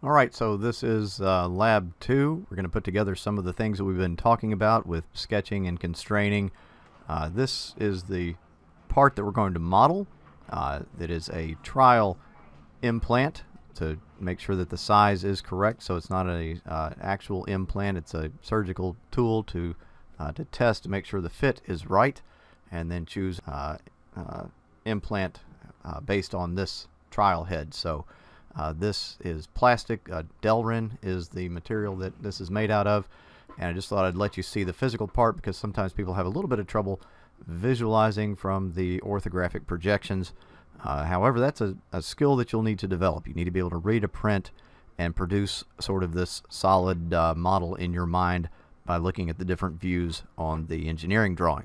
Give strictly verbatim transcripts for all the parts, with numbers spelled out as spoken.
Alright, so this is uh, lab two. We're going to put together some of the things that we've been talking about with sketching and constraining. Uh, this is the part that we're going to model. Uh, that is a trial implant to make sure that the size is correct, so it's not an uh, actual implant. It's a surgical tool to, uh, to test to make sure the fit is right, and then choose uh, uh, implant uh, based on this trial head. So Uh, this is plastic. Uh, Delrin is the material that this is made out of, and I just thought I'd let you see the physical part because sometimes people have a little bit of trouble visualizing from the orthographic projections. Uh, however, that's a, a skill that you'll need to develop. You need to be able to read a print and produce sort of this solid uh, model in your mind by looking at the different views on the engineering drawing.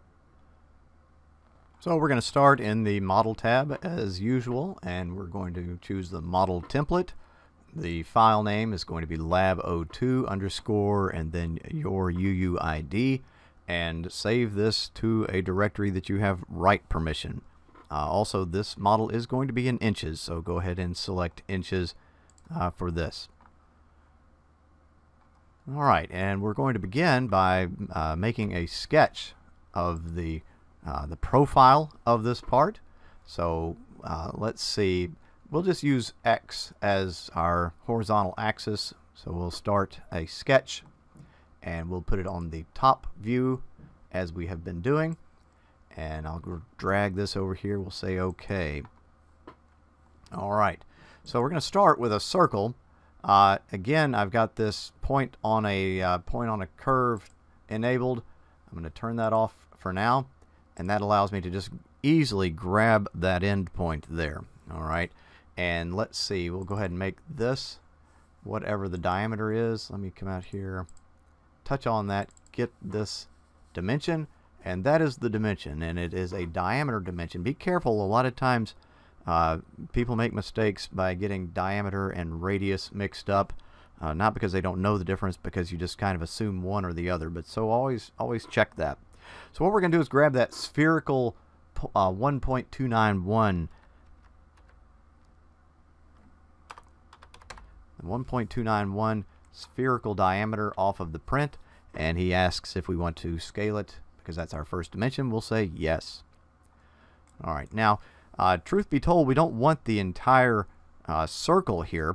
So we're going to start in the Model tab as usual, and we're going to choose the Model template. The file name is going to be lab zero two underscore and then your U U I D, and save this to a directory that you have write permission. Uh, also, this model is going to be in inches, so go ahead and select inches uh, for this. Alright, and we're going to begin by uh, making a sketch of the Uh, the profile of this part. So uh, let's see, we'll just use X as our horizontal axis. So we'll start a sketch and we'll put it on the top view as we have been doing, and I'll drag this over here. We'll say OK. Alright, so we're going to start with a circle. Uh, again, I've got this point on a uh, point on a curve enabled. I'm going to turn that off for now, and that allows me to just easily grab that end point there. Alright, and let's see, we'll go ahead and make this whatever the diameter is. Let me come out here, touch on that, get this dimension, and that is the dimension, and it is a diameter dimension. Be careful, a lot of times uh, people make mistakes by getting diameter and radius mixed up, uh, not because they don't know the difference, because you just kind of assume one or the other. But so always always check that. So what we're going to do is grab that spherical uh, one point two nine one one point two nine one spherical diameter off of the print, and he asks if we want to scale it because that's our first dimension. We'll say yes. Alright, now uh, truth be told, we don't want the entire uh, circle here,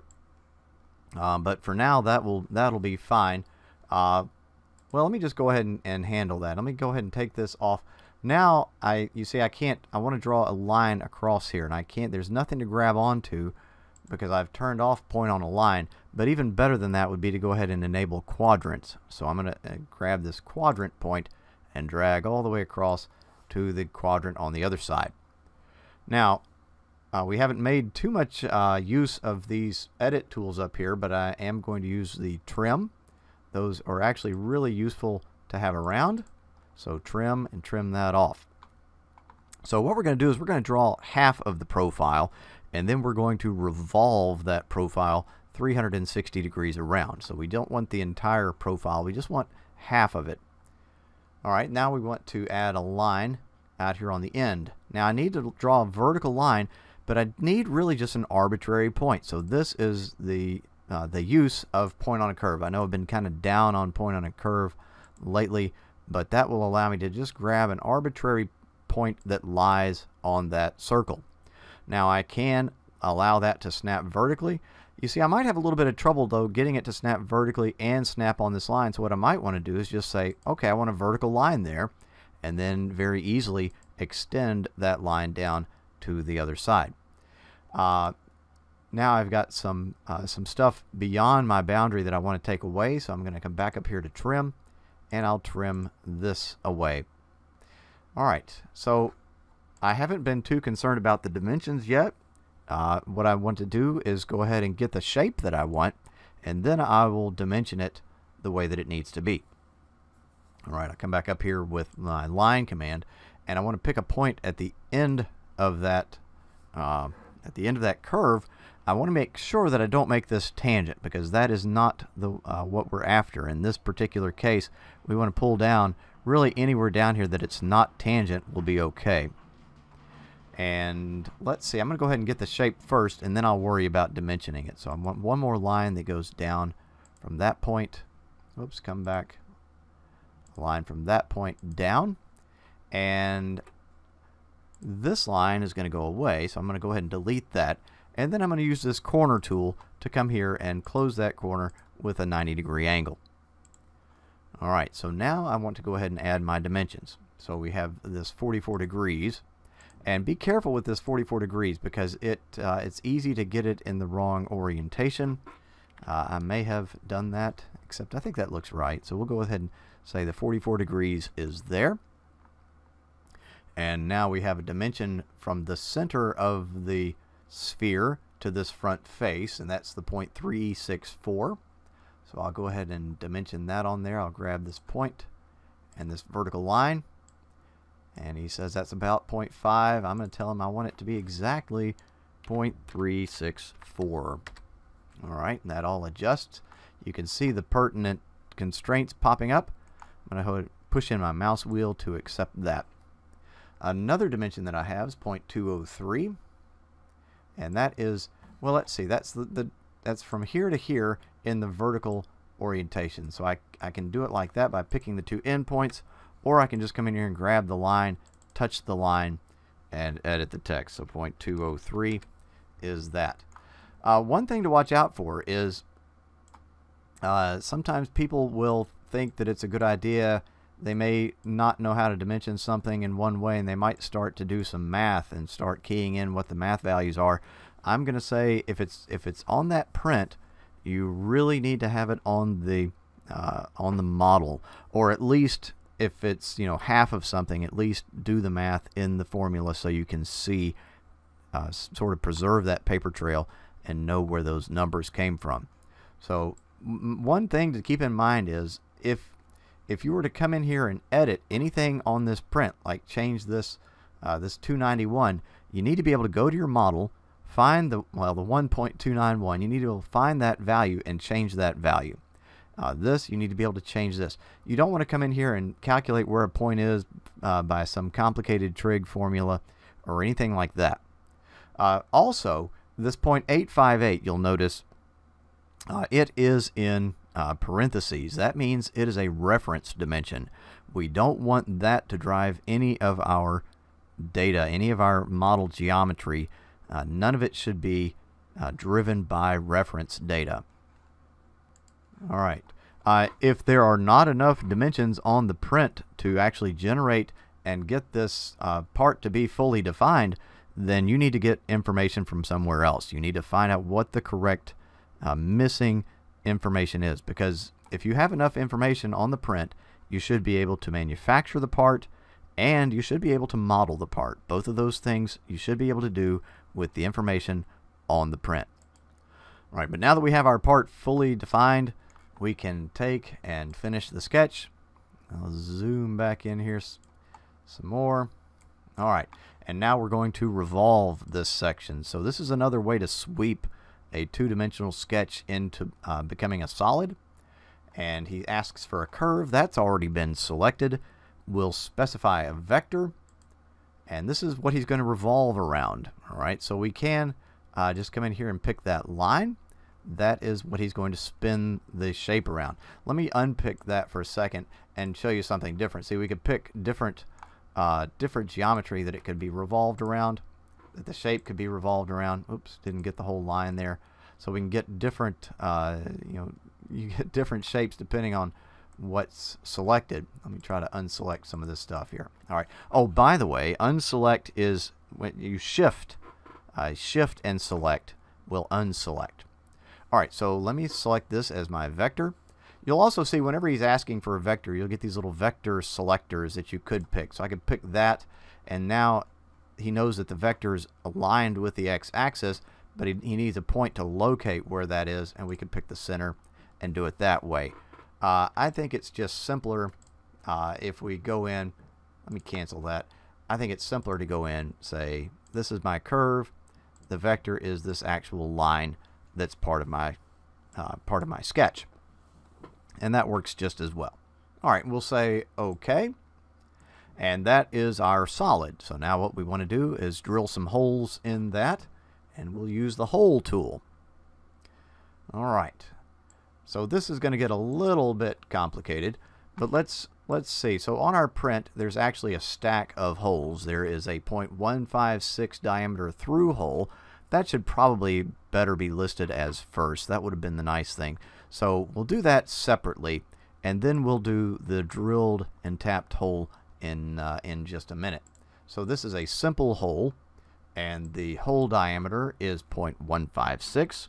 uh, but for now that will that'll be fine. Uh, Well, let me just go ahead and, and handle that. Let me go ahead and take this off. Now, I you see I can't, I want to draw a line across here, and I can't, there's nothing to grab onto because I've turned off point on a line. But even better than that would be to go ahead and enable quadrants. So I'm going to uh, grab this quadrant point and drag all the way across to the quadrant on the other side. Now, uh, we haven't made too much uh, use of these edit tools up here, but I am going to use the trim. Those are actually really useful to have around. So trim and trim that off. So what we're going to do is we're going to draw half of the profile, and then we're going to revolve that profile three hundred sixty degrees around. So we don't want the entire profile, we just want half of it. Alright, now we want to add a line out here on the end. Now I need to draw a vertical line, but I need really just an arbitrary point. So this is the Uh, the use of point on a curve. I know I've been kind of down on point on a curve lately, but that will allow me to just grab an arbitrary point that lies on that circle. Now I can allow that to snap vertically. You see, I might have a little bit of trouble though getting it to snap vertically and snap on this line. So what I might want to do is just say, okay, I want a vertical line there, and then very easily extend that line down to the other side. Uh, Now I've got some uh, some stuff beyond my boundary that I want to take away, so I'm going to come back up here to trim, and I'll trim this away. Alright, so I haven't been too concerned about the dimensions yet. Uh, what I want to do is go ahead and get the shape that I want, and then I will dimension it the way that it needs to be. Alright, I'll come back up here with my line command, and I want to pick a point at the end of that uh, at the end of that curve. I want to make sure that I don't make this tangent, because that is not the uh, what we're after. In this particular case, we want to pull down really anywhere down here that it's not tangent will be okay. And let's see, I'm going to go ahead and get the shape first, and then I'll worry about dimensioning it. So I want one more line that goes down from that point. Oops, come back. Line from that point down. And this line is going to go away, so I'm going to go ahead and delete that. And then I'm going to use this corner tool to come here and close that corner with a ninety degree angle. Alright, so now I want to go ahead and add my dimensions. So we have this forty-four degrees. And be careful with this forty-four degrees because it uh, it's easy to get it in the wrong orientation. Uh, I may have done that, except I think that looks right. So we'll go ahead and say the forty-four degrees is there. And now we have a dimension from the center of the sphere to this front face, and that's the point three six four. So I'll go ahead and dimension that on there. I'll grab this point and this vertical line. And he says that's about zero point five. I'm going to tell him I want it to be exactly zero point three six four. Alright, that all adjusts. You can see the pertinent constraints popping up. I'm going to push in my mouse wheel to accept that. Another dimension that I have is zero point two zero three. And that is, well, let's see, that's the, the that's from here to here in the vertical orientation. So I, I can do it like that by picking the two endpoints, or I can just come in here and grab the line, touch the line, and edit the text. So zero point two zero three is that. Uh, one thing to watch out for is uh, sometimes people will think that it's a good idea. They may not know how to dimension something in one way, and they might start to do some math and start keying in what the math values are. I'm going to say if it's if it's on that print, you really need to have it on the uh, on the model, or at least if it's, you know, half of something, at least do the math in the formula so you can see, uh, sort of preserve that paper trail and know where those numbers came from. So m one thing to keep in mind is if if you were to come in here and edit anything on this print, like change this uh, this two ninety-one, you need to be able to go to your model, find the well the one point two nine one. You need to be able to find that value and change that value. Uh, this, you need to be able to change this. You don't want to come in here and calculate where a point is uh, by some complicated trig formula or anything like that. Uh, also, this point eight five eight, you'll notice uh, it is in uh, parentheses. That means it is a reference dimension. We don't want that to drive any of our data, any of our model geometry. Uh, none of it should be uh, driven by reference data. All right. Uh, if there are not enough dimensions on the print to actually generate and get this uh, part to be fully defined, then you need to get information from somewhere else. You need to find out what the correct uh, missing information is, because if you have enough information on the print, you should be able to manufacture the part and you should be able to model the part. Both of those things you should be able to do with the information on the print. All right, but now that we have our part fully defined, we can take and finish the sketch. I'll zoom back in here some more. All right, and now we're going to revolve this section. So this is another way to sweep a two-dimensional sketch into uh, becoming a solid. And he asks for a curve. That's already been selected. We'll specify a vector, and this is what he's going to revolve around. All right, so we can uh, just come in here and pick that line. That is what he's going to spin the shape around. Let me unpick that for a second and show you something different. See, we could pick different uh, different geometry that it could be revolved around, that the shape could be revolved around. Oops, didn't get the whole line there. So we can get different, uh, you know, you get different shapes depending on what's selected. Let me try to unselect some of this stuff here. All right. Oh, by the way, unselect is when you shift, uh, shift and select will unselect. Alright, so let me select this as my vector. You'll also see whenever he's asking for a vector, you'll get these little vector selectors that you could pick. So I could pick that, and now he knows that the vector is aligned with the x-axis, but he, he needs a point to locate where that is, and we can pick the center and do it that way. Uh, I think it's just simpler uh, if we go in, let me cancel that. I think it's simpler to go in, say, this is my curve, the vector is this actual line that's part of my uh, part of my sketch, and that works just as well. All right, we'll say OK, And that is our solid. So now what we want to do is drill some holes in that, and we'll use the hole tool. All right. So this is going to get a little bit complicated, but let's let's see. So on our print, there's actually a stack of holes. There is a zero point one five six diameter through hole. That should probably better be listed as first. That would have been the nice thing. So we'll do that separately, and then we'll do the drilled and tapped hole in uh, in just a minute. So this is a simple hole, and the hole diameter is zero point one five six.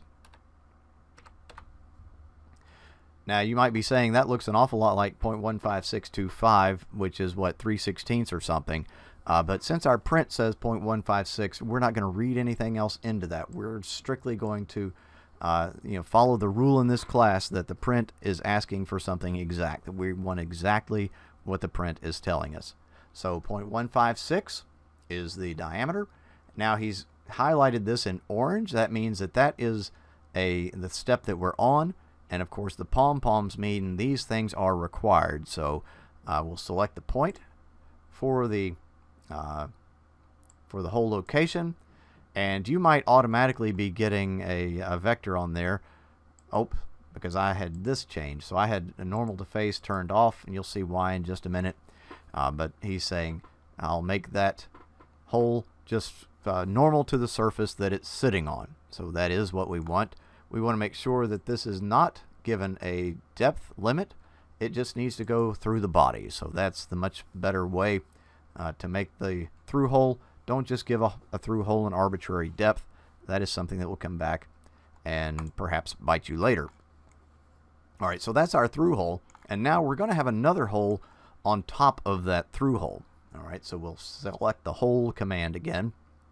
Now you might be saying that looks an awful lot like zero point one five six two five, which is what, three sixteenths or something. Uh, but since our print says zero point one five six, we're not going to read anything else into that. We're strictly going to uh, you know, follow the rule in this class that the print is asking for something exact, that we want exactly what the print is telling us. So zero point one five six is the diameter. Now he's highlighted this in orange. That means that that is a the step that we're on, and of course the pom-poms mean these things are required. So uh, we'll select the point for the uh, for the whole location, and you might automatically be getting a, a vector on there. Oh, because I had this changed. So I had a normal to face turned off, and you'll see why in just a minute. Uh, but he's saying I'll make that hole just uh, normal to the surface that it's sitting on. So that is what we want. We want to make sure that this is not given a depth limit. It just needs to go through the body. So that's the much better way uh, to make the through hole. Don't just give a, a through hole an arbitrary depth. That is something that will come back and perhaps bite you later. All right, so that's our through hole, and now we're going to have another hole on top of that through hole. All right, so we'll select the hole command again,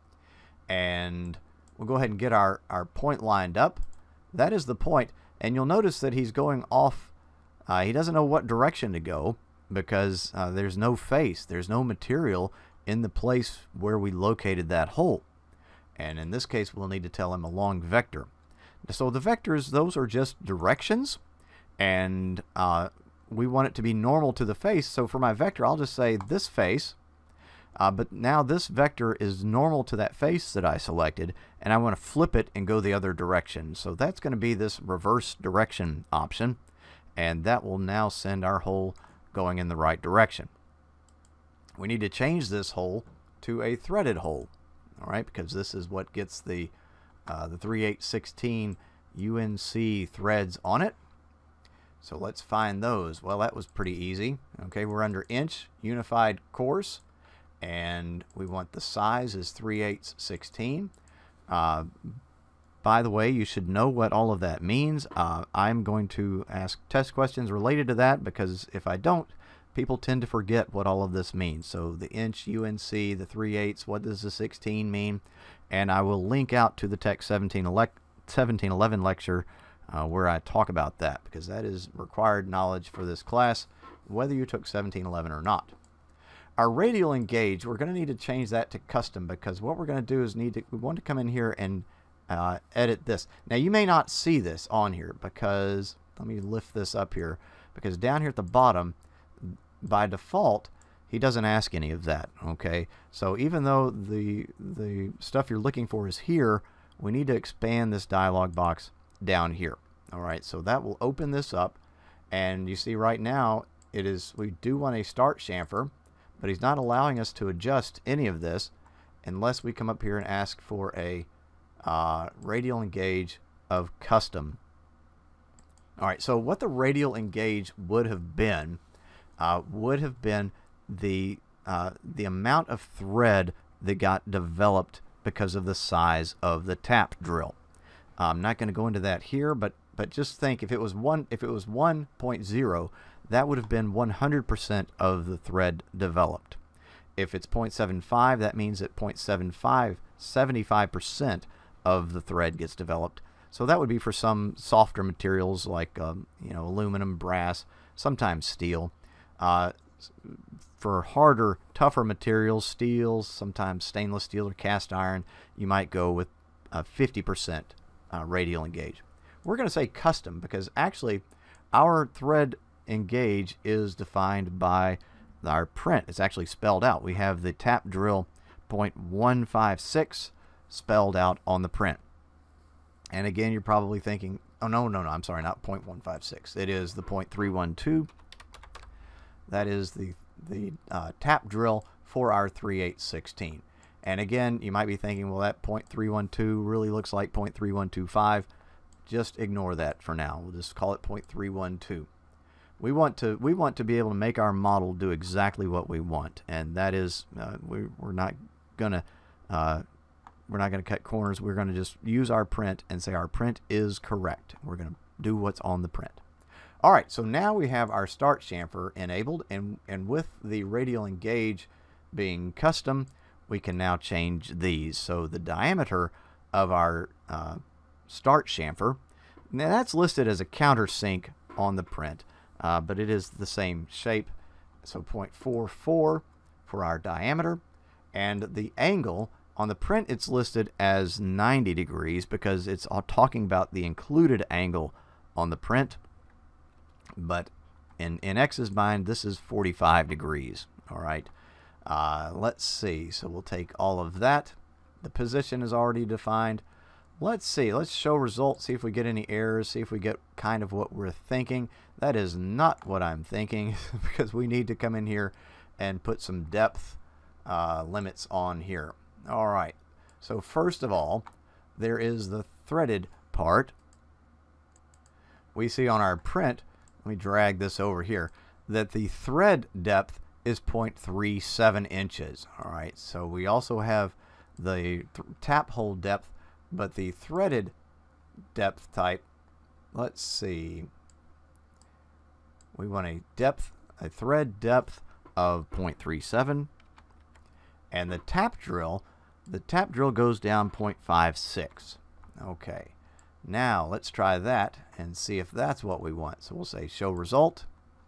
and we'll go ahead and get our, our point lined up. That is the point, and you'll notice that he's going off. Uh, he doesn't know what direction to go because uh, there's no face, there's no material in the place where we located that hole. And in this case, we'll need to tell him a long vector. So the vectors, those are just directions, and uh, we want it to be normal to the face. So for my vector, I'll just say this face, uh, but now this vector is normal to that face that I selected, and I want to flip it and go the other direction. So that's going to be this reverse direction option, and that will now send our hole going in the right direction. We need to change this hole to a threaded hole, all right, because this is what gets the uh, the three eight sixteen U N C threads on it. So let's find those. Well, that was pretty easy. Okay, we're under inch unified course, and we want the size is three eighths sixteen. Uh, by the way, you should know what all of that means. Uh, I'm going to ask test questions related to that, because if I don't, people tend to forget what all of this means. So the inch, U N C, the three eighths, what does the sixteen mean? And I will link out to the Tech seventeen eleven lecture uh, where I talk about that, because that is required knowledge for this class, whether you took seventeen eleven or not. Our radial engage, we're going to need to change that to custom, because what we're going to do is need to, we want to come in here and uh, edit this. Now you may not see this on here, because, let me lift this up here, because down here at the bottom, by default, he doesn't ask any of that. Okay, so even though the the stuff you're looking for is here, we need to expand this dialog box down here. All right, so that will open this up, and you see right now it is, we do want a start chamfer, but he's not allowing us to adjust any of this unless we come up here and ask for a uh, radial engage of custom. All right, so what the radial engage would have been uh, would have been the uh, the amount of thread that got developed because of the size of the tap drill. I'm not going to go into that here, but but just think, if it was one if it was one point zero, that would have been one hundred percent of the thread developed. If it's zero point seven five, that means that zero point seven five, seventy-five percent of the thread gets developed. So that would be for some softer materials like um, you know, aluminum, brass, sometimes steel. Uh, for harder, tougher materials, steels, sometimes stainless steel or cast iron, you might go with uh, fifty percent uh, radial engage. We're going to say custom because actually our thread engage is defined by our print. It's actually spelled out. We have the tap drill zero point one five six spelled out on the print. And again, you're probably thinking, oh, no, no, no, I'm sorry, not zero point one five six. It is the zero point three one two. That is the, the uh, tap drill for our thirty-eight sixteen. And again, you might be thinking, well, that zero point three one two really looks like zero point three one two five. Just ignore that for now. We'll just call it zero point three one two. We want to we want to be able to make our model do exactly what we want, and that is uh, we, we're not gonna uh, we're not gonna cut corners. We're gonna just use our print and say our print is correct. We're gonna do what's on the print. All right, so now we have our start chamfer enabled, and and with the radial and gauge being custom, we can now change these. So the diameter of our uh, start chamfer, now that's listed as a countersink on the print. Uh, but it is the same shape, so zero point four four for our diameter, and the angle on the print it's listed as ninety degrees because it's all talking about the included angle on the print, but in, in X's mind this is forty-five degrees. Alright, uh, let's see, so we'll take all of that. The position is already defined. Let's see, let's show results, see if we get any errors, see if we get kind of what we're thinking. That is not what I'm thinking because we need to come in here and put some depth uh, limits on here. Alright, so first of all, there is the threaded part. We see on our print, let me drag this over here, that the thread depth is zero point three seven inches. Alright, so we also have the th tap hole depth, but the threaded depth type, let's see, we want a depth, a thread depth of zero point three seven, and the tap drill, the tap drill goes down zero point five six. Okay, now let's try that and see if that's what we want. So we'll say show result,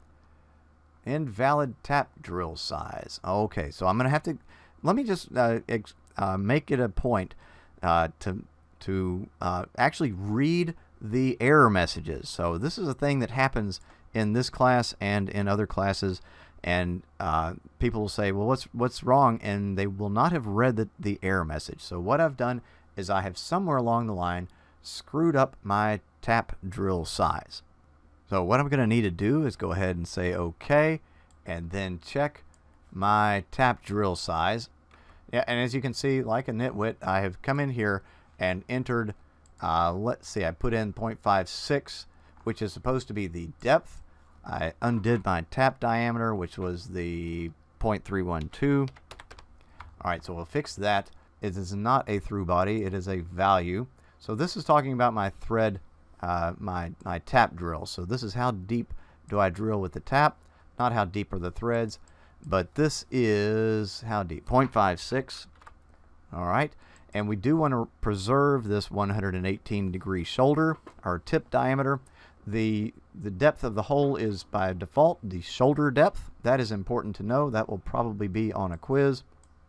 invalid tap drill size. Okay, so I'm gonna have to, let me just uh, ex uh, make it a point uh, to to uh, actually read the error messages. So this is a thing that happens in this class and in other classes, and uh, people will say, well, what's what's wrong, and they will not have read the, the error message. So what I've done is I have somewhere along the line screwed up my tap drill size. So what I'm going to need to do is go ahead and say OK, and then check my tap drill size. Yeah, and as you can see, like a nitwit, I have come in here and entered, uh, let's see, I put in zero point five six, which is supposed to be the depth. I undid my tap diameter, which was the zero point three one two. Alright, so we'll fix that. It is not a through body, it is a value. So this is talking about my thread, uh, my, my tap drill. So this is how deep do I drill with the tap, not how deep are the threads, but this is how deep, zero point five six. Alright, and we do want to preserve this one hundred eighteen degree shoulder, or tip diameter. The, the depth of the hole is by default the shoulder depth. That is important to know. That will probably be on a quiz.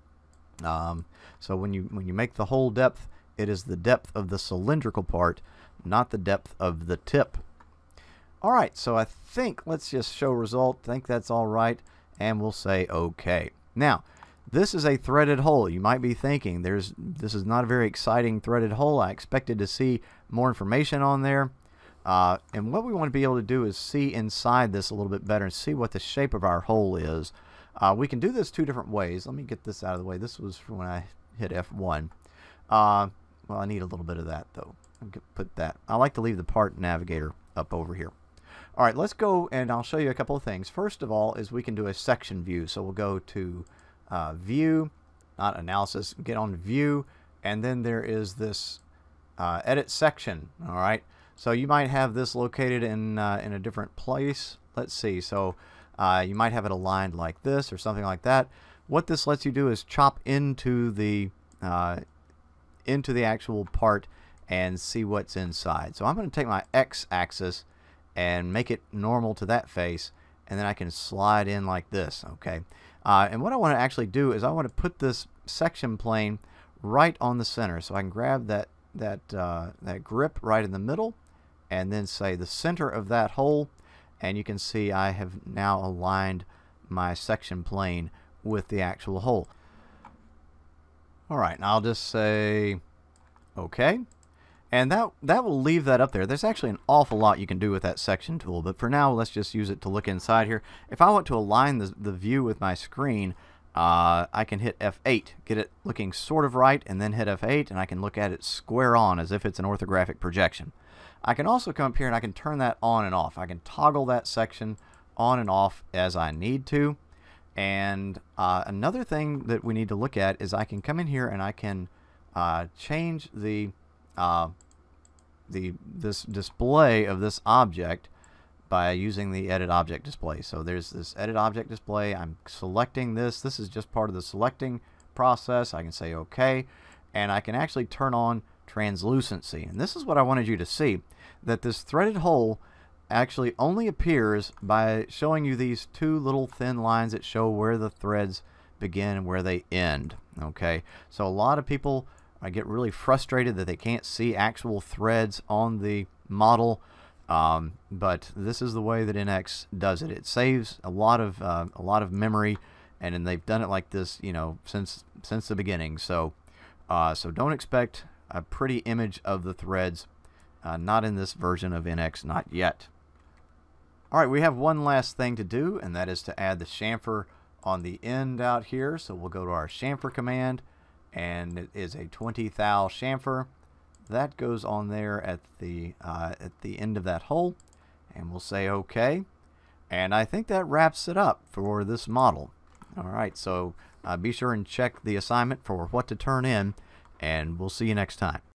Um, so when you, when you make the hole depth, it is the depth of the cylindrical part, not the depth of the tip. Alright, so I think, let's just show result. I think that's all right, and we'll say OK. Now, this is a threaded hole. You might be thinking, there's this is not a very exciting threaded hole. I expected to see more information on there. Uh, and what we want to be able to do is see inside this a little bit better and see what the shape of our hole is. Uh, we can do this two different ways. Let me get this out of the way. This was for when I hit F one. Uh, well, I need a little bit of that, though. I'll put that. I like to leave the part navigator up over here. All right, let's go, and I'll show you a couple of things. First of all is we can do a section view. So we'll go to uh, View, not Analysis, get on View, and then there is this uh, Edit Section, all right? So you might have this located in, uh, in a different place. Let's see. So uh, you might have it aligned like this or something like that. What this lets you do is chop into the uh, into the actual part and see what's inside. So I'm going to take my X-axis and make it normal to that face, and then I can slide in like this. Okay. Uh, and what I want to actually do is I want to put this section plane right on the center, so I can grab that that uh, that grip right in the middle, and then say the center of that hole, and you can see I have now aligned my section plane with the actual hole. Alright, and I'll just say OK. And that, that will leave that up there. There's actually an awful lot you can do with that section tool, but for now let's just use it to look inside here. If I want to align the, the view with my screen, uh, I can hit F eight, get it looking sort of right, and then hit F eight, and I can look at it square on as if it's an orthographic projection. I can also come up here and I can turn that on and off. I can toggle that section on and off as I need to. And uh, another thing that we need to look at is I can come in here and I can uh, change the Uh, the this display of this object by using the edit object display. So there's this edit object display. I'm selecting this. This is just part of the selecting process. I can say OK, and I can actually turn on translucency. And this is what I wanted you to see, that this threaded hole actually only appears by showing you these two little thin lines that show where the threads begin and where they end. Okay, so a lot of people I get really frustrated that they can't see actual threads on the model, um, but this is the way that N X does it. It saves a lot of uh, a lot of memory, and, and they've done it like this, you know, since since the beginning. So, uh, so don't expect a pretty image of the threads, uh, not in this version of N X, not yet. All right, we have one last thing to do, and that is to add the chamfer on the end out here. So we'll go to our chamfer command. And it is a twenty thou chamfer that goes on there at the uh, at the end of that hole, and we'll say OK, and I think that wraps it up for this model. Alright, so uh, be sure and check the assignment for what to turn in, and we'll see you next time.